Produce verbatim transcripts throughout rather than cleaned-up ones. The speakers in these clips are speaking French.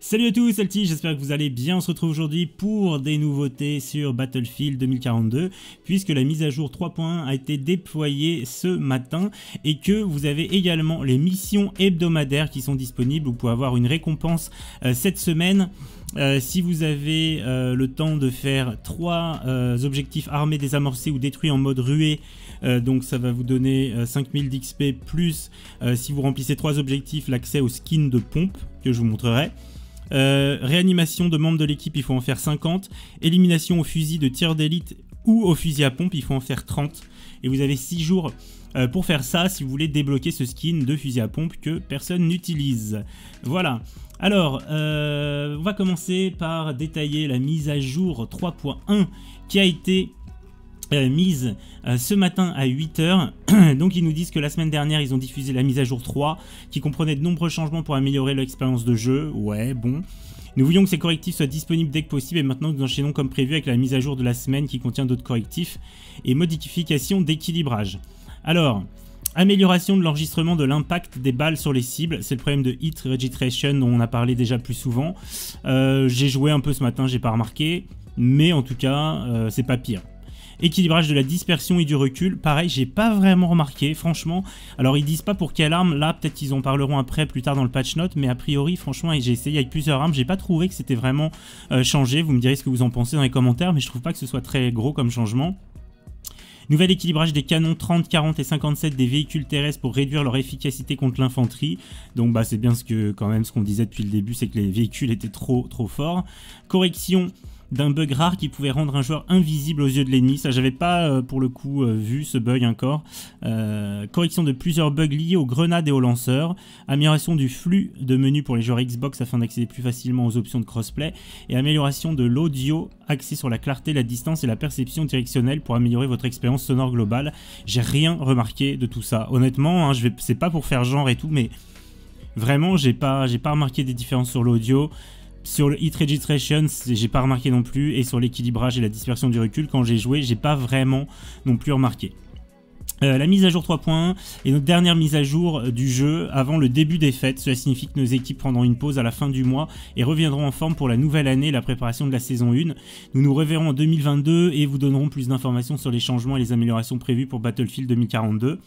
Salut à tous, c'est Alti, j'espère que vous allez bien. On se retrouve aujourd'hui pour des nouveautés sur Battlefield deux mille quarante-deux, puisque la mise à jour trois point un a été déployée ce matin et que vous avez également les missions hebdomadaires qui sont disponibles. Vous pouvez avoir une récompense euh, cette semaine. Euh, si vous avez euh, le temps de faire trois euh, objectifs armés, désamorcés ou détruits en mode ruée, euh, donc ça va vous donner euh, cinq mille d'X P plus euh, si vous remplissez trois objectifs, l'accès au skin de pompe que je vous montrerai. Euh, réanimation de membres de l'équipe, il faut en faire cinquante. Élimination au fusil de tir d'élite ou au fusil à pompe, il faut en faire trente. Et vous avez six jours euh, pour faire ça si vous voulez débloquer ce skin de fusil à pompe que personne n'utilise. Voilà. Alors, euh, on va commencer par détailler la mise à jour trois point un qui a été euh, mise euh, ce matin à huit heures. Donc ils nous disent que la semaine dernière, ils ont diffusé la mise à jour trois qui comprenait de nombreux changements pour améliorer l'expérience de jeu. Ouais, bon. Nous voulions que ces correctifs soient disponibles dès que possible et maintenant nous enchaînons comme prévu avec la mise à jour de la semaine qui contient d'autres correctifs et modifications d'équilibrage. Alors... amélioration de l'enregistrement de l'impact des balles sur les cibles, c'est le problème de hit registration dont on a parlé déjà plus souvent. Euh, j'ai joué un peu ce matin, j'ai pas remarqué, mais en tout cas, euh, c'est pas pire. Équilibrage de la dispersion et du recul, pareil, j'ai pas vraiment remarqué, franchement. Alors ils disent pas pour quelle arme, là peut-être qu'ils en parleront après, plus tard dans le patch note, mais a priori, franchement, j'ai essayé avec plusieurs armes, j'ai pas trouvé que c'était vraiment euh, changé. Vous me direz ce que vous en pensez dans les commentaires, mais je trouve pas que ce soit très gros comme changement. Nouvel équilibrage des canons trente, quarante et cinquante-sept des véhicules terrestres pour réduire leur efficacité contre l'infanterie. Donc bah c'est bien ce que quand même ce qu'on disait depuis le début, c'est que les véhicules étaient trop trop forts. Correction d'un bug rare qui pouvait rendre un joueur invisible aux yeux de l'ennemi. Ça j'avais pas euh, pour le coup euh, vu ce bug encore. Euh, correction de plusieurs bugs liés aux grenades et aux lanceurs. Amélioration du flux de menu pour les joueurs Xbox afin d'accéder plus facilement aux options de crossplay. Et amélioration de l'audio axé sur la clarté, la distance et la perception directionnelle pour améliorer votre expérience sonore globale. J'ai rien remarqué de tout ça. Honnêtement, hein, je vais, c'est pas pour faire genre et tout, mais vraiment j'ai pas, j'ai pas remarqué des différences sur l'audio. Sur le hit registration, j'ai pas remarqué non plus, et sur l'équilibrage et la dispersion du recul, quand j'ai joué, j'ai pas vraiment non plus remarqué. Euh, la mise à jour trois point un est notre dernière mise à jour du jeu avant le début des fêtes. Cela signifie que nos équipes prendront une pause à la fin du mois et reviendront en forme pour la nouvelle année et la préparation de la saison un. Nous nous reverrons en deux mille vingt-deux et vous donnerons plus d'informations sur les changements et les améliorations prévues pour Battlefield deux mille quarante-deux.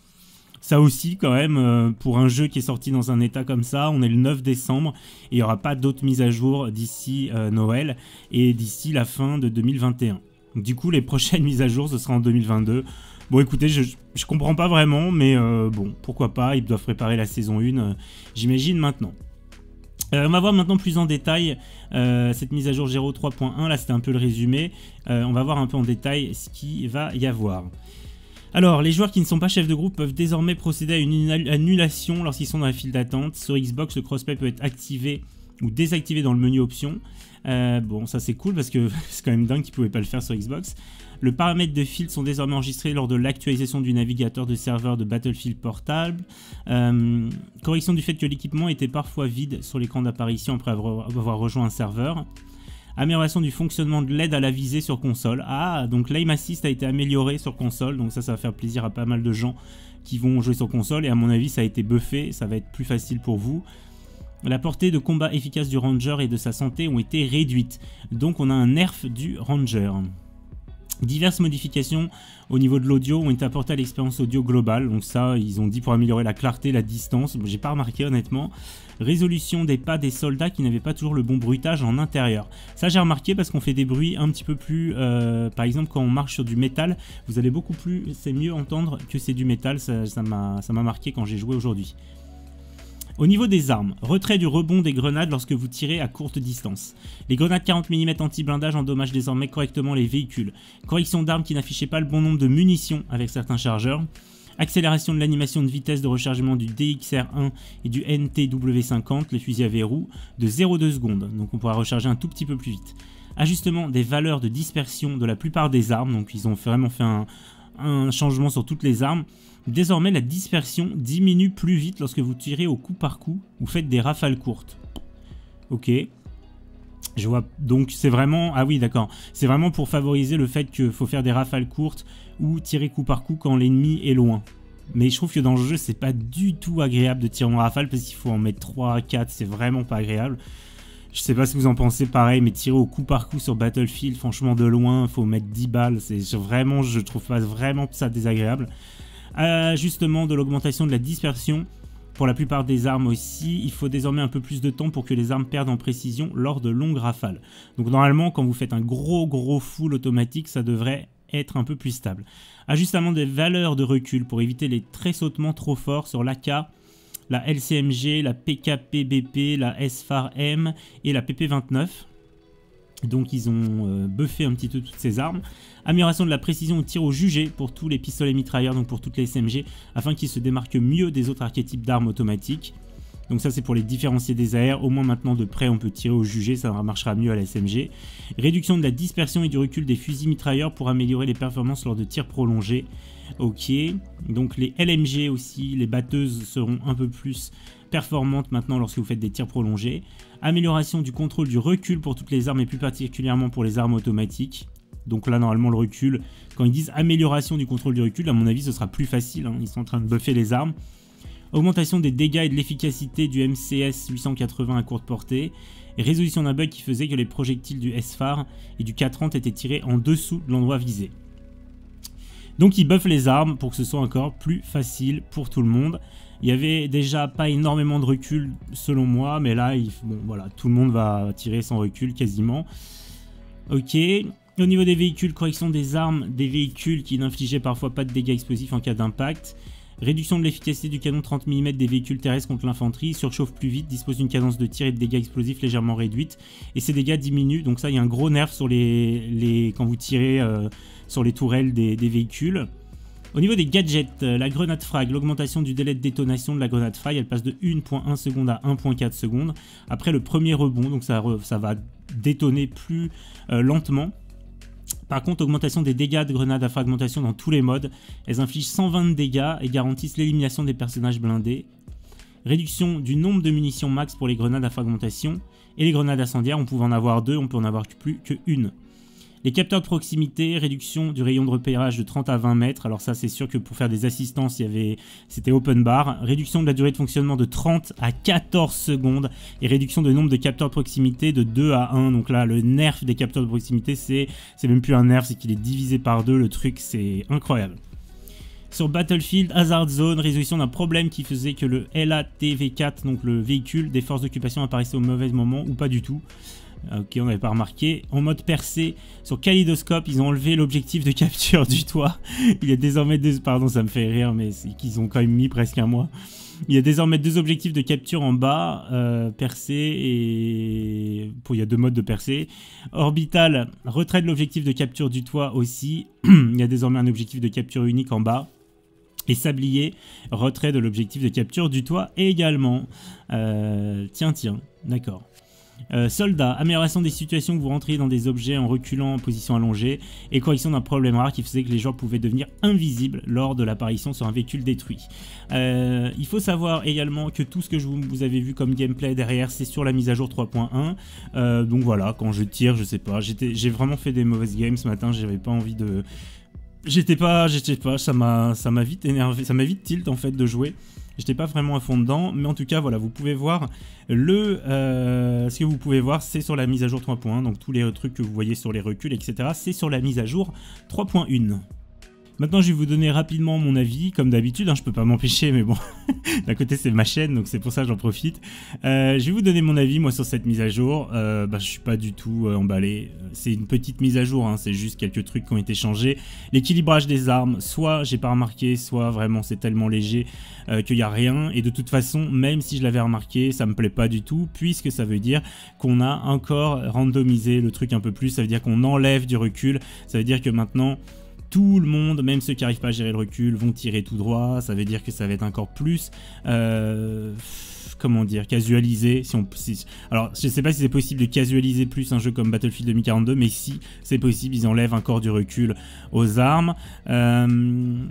Ça aussi quand même, euh, pour un jeu qui est sorti dans un état comme ça, on est le neuf décembre et il n'y aura pas d'autres mises à jour d'ici euh, Noël et d'ici la fin de deux mille vingt et un. Donc, du coup les prochaines mises à jour ce sera en deux mille vingt-deux. Bon écoutez, je, je comprends pas vraiment, mais euh, bon, pourquoi pas, ils doivent préparer la saison un, euh, j'imagine maintenant. Euh, on va voir maintenant plus en détail euh, cette mise à jour zéro trois point un, là c'était un peu le résumé, euh, on va voir un peu en détail ce qu'il va y avoir. Alors, les joueurs qui ne sont pas chefs de groupe peuvent désormais procéder à une annulation lorsqu'ils sont dans la file d'attente. Sur Xbox, le crossplay peut être activé ou désactivé dans le menu options. Euh, bon, ça c'est cool parce que c'est quand même dingue qu'ils ne pouvaient pas le faire sur Xbox. Le paramètre de field sont désormais enregistrés lors de l'actualisation du navigateur de serveur de Battlefield portable. Euh, correction du fait que l'équipement était parfois vide sur l'écran d'apparition après avoir, avoir rejoint un serveur. Amélioration du fonctionnement de l'aide à la visée sur console. Ah, donc l'aim assist a été amélioré sur console, donc ça, ça va faire plaisir à pas mal de gens qui vont jouer sur console, et à mon avis, ça a été buffé, ça va être plus facile pour vous. La portée de combat efficace du Ranger et de sa santé ont été réduites, donc on a un nerf du Ranger. Diverses modifications au niveau de l'audio ont été apportées à l'expérience audio globale, donc ça ils ont dit pour améliorer la clarté, la distance, j'ai pas remarqué honnêtement. Résolution des pas des soldats qui n'avaient pas toujours le bon bruitage en intérieur. Ça j'ai remarqué parce qu'on fait des bruits un petit peu plus, euh, par exemple quand on marche sur du métal, vous allez beaucoup plus, c'est mieux entendre que c'est du métal, ça m'a ça m'a marqué quand j'ai joué aujourd'hui. Au niveau des armes, retrait du rebond des grenades lorsque vous tirez à courte distance. Les grenades quarante millimètres anti-blindage endommagent désormais correctement les véhicules. Correction d'armes qui n'affichaient pas le bon nombre de munitions avec certains chargeurs. Accélération de l'animation de vitesse de rechargement du D X R un et du N T W cinquante, le fusil à verrou, de zéro virgule deux secondes, donc on pourra recharger un tout petit peu plus vite. Ajustement des valeurs de dispersion de la plupart des armes, donc ils ont vraiment fait un, un changement sur toutes les armes. Désormais, la dispersion diminue plus vite lorsque vous tirez au coup par coup ou faites des rafales courtes. Ok. Je vois, donc c'est vraiment, ah oui d'accord, c'est vraiment pour favoriser le fait qu'il faut faire des rafales courtes ou tirer coup par coup quand l'ennemi est loin. Mais je trouve que dans le jeu, c'est pas du tout agréable de tirer en rafale parce qu'il faut en mettre trois, quatre, c'est vraiment pas agréable. Je sais pas ce que vous en pensez, pareil, mais tirer au coup par coup sur Battlefield, franchement de loin, faut mettre dix balles, c'est vraiment, je trouve pas vraiment ça désagréable. Ajustement de l'augmentation de la dispersion, pour la plupart des armes aussi, il faut désormais un peu plus de temps pour que les armes perdent en précision lors de longues rafales. Donc normalement, quand vous faites un gros gros full automatique, ça devrait être un peu plus stable. Ajustement des valeurs de recul pour éviter les tressautements trop forts sur l'A K, la L C M G, la P K P B P, la S F A R M et la P P vingt-neuf. Donc ils ont euh, buffé un petit peu toutes ces armes. Amélioration de la précision au tir au jugé pour tous les pistolets mitrailleurs, donc pour toutes les S M G, afin qu'ils se démarquent mieux des autres archétypes d'armes automatiques. Donc ça c'est pour les différencier des A R, au moins maintenant de près on peut tirer au jugé, ça marchera mieux à la S M G. Réduction de la dispersion et du recul des fusils mitrailleurs pour améliorer les performances lors de tirs prolongés. Ok, donc les L M G aussi, les batteuses seront un peu plus performantes maintenant lorsque vous faites des tirs prolongés. Amélioration du contrôle du recul pour toutes les armes et plus particulièrement pour les armes automatiques. Donc là normalement le recul, quand ils disent amélioration du contrôle du recul, à mon avis ce sera plus facile, hein. Ils sont en train de buffer les armes. Augmentation des dégâts et de l'efficacité du M C S huit cent quatre-vingts à courte portée. Et résolution d'un bug qui faisait que les projectiles du S F A R et du K trente étaient tirés en dessous de l'endroit visé. Donc ils buffent les armes pour que ce soit encore plus facile pour tout le monde. Il y avait déjà pas énormément de recul selon moi, mais là, il, bon, voilà, tout le monde va tirer sans recul quasiment. Ok. Au niveau des véhicules, correction des armes, des véhicules qui n'infligeaient parfois pas de dégâts explosifs en cas d'impact. Réduction de l'efficacité du canon trente millimètres des véhicules terrestres contre l'infanterie, surchauffe plus vite, dispose d'une cadence de tir et de dégâts explosifs légèrement réduite. Et ces dégâts diminuent, donc ça il y a un gros nerf sur les, les, quand vous tirez euh, sur les tourelles des, des véhicules. Au niveau des gadgets, la grenade frag, l'augmentation du délai de détonation de la grenade frag, elle passe de un virgule un seconde à un virgule quatre secondes. Après le premier rebond, donc ça, ça va détonner plus euh, lentement. Par contre, augmentation des dégâts de grenades à fragmentation dans tous les modes. Elles infligent cent vingt de dégâts et garantissent l'élimination des personnages blindés. Réduction du nombre de munitions max pour les grenades à fragmentation. Et les grenades incendiaires, on pouvait en avoir deux, on peut en avoir plus que une. Les capteurs de proximité, réduction du rayon de repérage de trente à vingt mètres. Alors ça, c'est sûr que pour faire des assistances, il y avait, c'était open bar. Réduction de la durée de fonctionnement de trente à quatorze secondes. Et réduction de nombre de capteurs de proximité de deux à un. Donc là, le nerf des capteurs de proximité, c'est même plus un nerf, c'est qu'il est divisé par deux. Le truc, c'est incroyable. Sur Battlefield, Hazard Zone, résolution d'un problème qui faisait que le L A T V quatre, donc le véhicule des forces d'occupation, apparaissait au mauvais moment ou pas du tout. Ok, on n'avait pas remarqué. En mode percé, sur Kaleidoscope, ils ont enlevé l'objectif de capture du toit. Il y a désormais deux... Pardon, ça me fait rire, mais c'est qu'ils ont quand même mis presque un mois. Il y a désormais deux objectifs de capture en bas, euh, percé et... Pour, il y a deux modes de percé. Orbital, retrait de l'objectif de capture du toit aussi. Il y a désormais un objectif de capture unique en bas. Et Sablier, retrait de l'objectif de capture du toit également. Euh, tiens, tiens, d'accord. Euh, soldat, amélioration des situations que vous rentriez dans des objets en reculant en position allongée et correction d'un problème rare qui faisait que les joueurs pouvaient devenir invisibles lors de l'apparition sur un véhicule détruit. Euh, il faut savoir également que tout ce que je vous, vous avez vu comme gameplay derrière, c'est sur la mise à jour trois point un. Euh, donc voilà, quand je tire, je sais pas, j'ai vraiment fait des mauvaises games ce matin, j'avais pas envie de... J'étais pas, j'étais pas, ça m'a ça m'a vite énervé, ça m'a vite tilt en fait de jouer. J'étais pas vraiment à fond dedans, mais en tout cas voilà, vous pouvez voir le, euh, ce que vous pouvez voir, c'est sur la mise à jour trois point un, donc tous les trucs que vous voyez sur les reculs, et cetera, c'est sur la mise à jour trois point un. Maintenant, je vais vous donner rapidement mon avis, comme d'habitude, hein, je peux pas m'empêcher, mais bon, d'un côté c'est ma chaîne, donc c'est pour ça que j'en profite. Euh, je vais vous donner mon avis, moi, sur cette mise à jour. Euh, bah, je suis pas du tout euh, emballé. C'est une petite mise à jour, hein, c'est juste quelques trucs qui ont été changés. L'équilibrage des armes, soit j'ai pas remarqué, soit vraiment c'est tellement léger euh, qu'il y a rien. Et de toute façon, même si je l'avais remarqué, ça me plaît pas du tout, puisque ça veut dire qu'on a encore randomisé le truc un peu plus. Ça veut dire qu'on enlève du recul. Ça veut dire que maintenant... tout le monde, même ceux qui n'arrivent pas à gérer le recul, vont tirer tout droit. Ça veut dire que ça va être encore plus, euh, comment dire, casualisé. Si on, si, alors, je ne sais pas si c'est possible de casualiser plus un jeu comme Battlefield deux mille quarante-deux, mais si c'est possible, ils enlèvent encore du recul aux armes. Euh,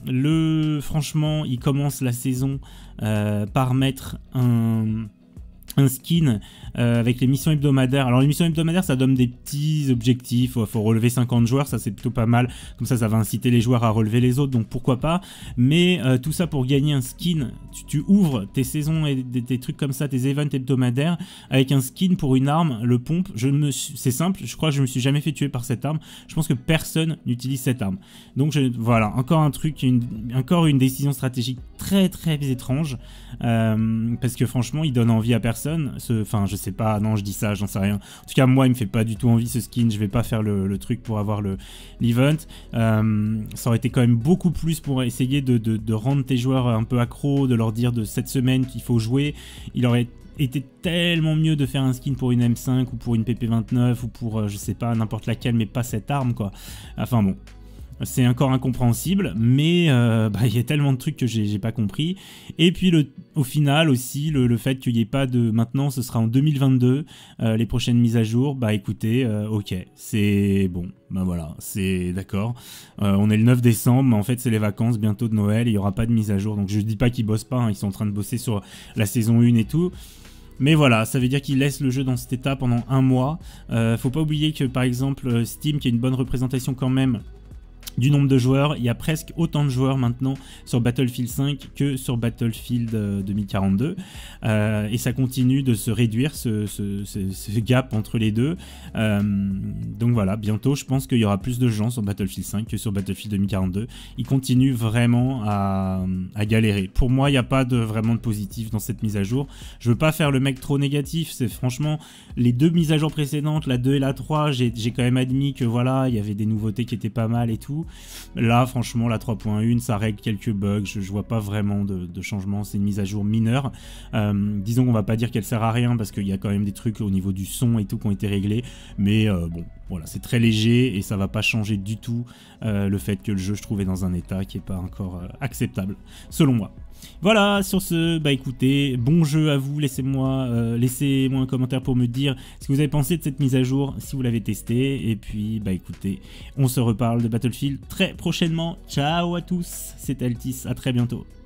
le, franchement, ils commencent la saison euh, par mettre un... un skin euh, avec les missions hebdomadaires. Alors les missions hebdomadaires, ça donne des petits objectifs, il faut relever cinquante joueurs, ça c'est plutôt pas mal, comme ça ça va inciter les joueurs à relever les autres, donc pourquoi pas. Mais euh, tout ça pour gagner un skin, tu, tu ouvres tes saisons et des, des trucs comme ça, tes events hebdomadaires avec un skin pour une arme, le pompe. Je me c'est simple, je crois que je me suis jamais fait tuer par cette arme, je pense que personne n'utilise cette arme. Donc je, voilà, encore un truc, une, encore une décision stratégique très très étrange, euh, parce que franchement il donne envie à personne. Enfin, je sais pas, non, je dis ça, j'en sais rien. En tout cas, moi, il me fait pas du tout envie ce skin. Je vais pas faire le, le truc pour avoir l'event. Euh, ça aurait été quand même beaucoup plus pour essayer de, de, de rendre tes joueurs un peu accros, de leur dire de cette semaine qu'il faut jouer. Il aurait été tellement mieux de faire un skin pour une M cinq ou pour une P P vingt-neuf ou pour, euh, je sais pas, n'importe laquelle, mais pas cette arme, quoi. Enfin bon. C'est encore incompréhensible, mais euh, bah, y a tellement de trucs que j'ai pas compris. Et puis le, au final aussi, le, le fait qu'il n'y ait pas de... Maintenant, ce sera en deux mille vingt-deux, euh, les prochaines mises à jour. Bah écoutez, euh, ok, c'est bon, bah voilà, c'est d'accord. Euh, on est le neuf décembre, mais en fait c'est les vacances bientôt de Noël, il n'y aura pas de mise à jour. Donc je dis pas qu'ils bossent pas, hein, ils sont en train de bosser sur la saison un et tout. Mais voilà, ça veut dire qu'ils laissent le jeu dans cet état pendant un mois. Euh, faut pas oublier que par exemple Steam, qui a une bonne représentation quand même du nombre de joueurs, il y a presque autant de joueurs maintenant sur Battlefield cinq que sur Battlefield deux mille quarante-deux, euh, et ça continue de se réduire ce, ce, ce, ce gap entre les deux, euh, donc voilà, bientôt je pense qu'il y aura plus de gens sur Battlefield cinq que sur Battlefield deux mille quarante-deux. Ils continuent vraiment à, à galérer. Pour moi, il n'y a pas de, vraiment de positif dans cette mise à jour. Je veux pas faire le mec trop négatif, c'est franchement les deux mises à jour précédentes, la deux et la trois, j'ai quand même admis que voilà, il y avait des nouveautés qui étaient pas mal et tout. Là, franchement, la trois point un, ça règle quelques bugs. Je, je vois pas vraiment de, de changement. C'est une mise à jour mineure. Euh, disons qu'on va pas dire qu'elle sert à rien parce qu'il y a quand même des trucs au niveau du son et tout qui ont été réglés. Mais euh, bon, voilà, c'est très léger et ça va pas changer du tout euh, le fait que le jeu, je trouve, est dans un état qui est pas encore euh, acceptable, selon moi. Voilà, sur ce, bah écoutez, bon jeu à vous, laissez-moi euh, laissez-moi un commentaire pour me dire ce que vous avez pensé de cette mise à jour, si vous l'avez testé, et puis bah écoutez, on se reparle de Battlefield très prochainement. Ciao à tous, c'était Altis, à très bientôt.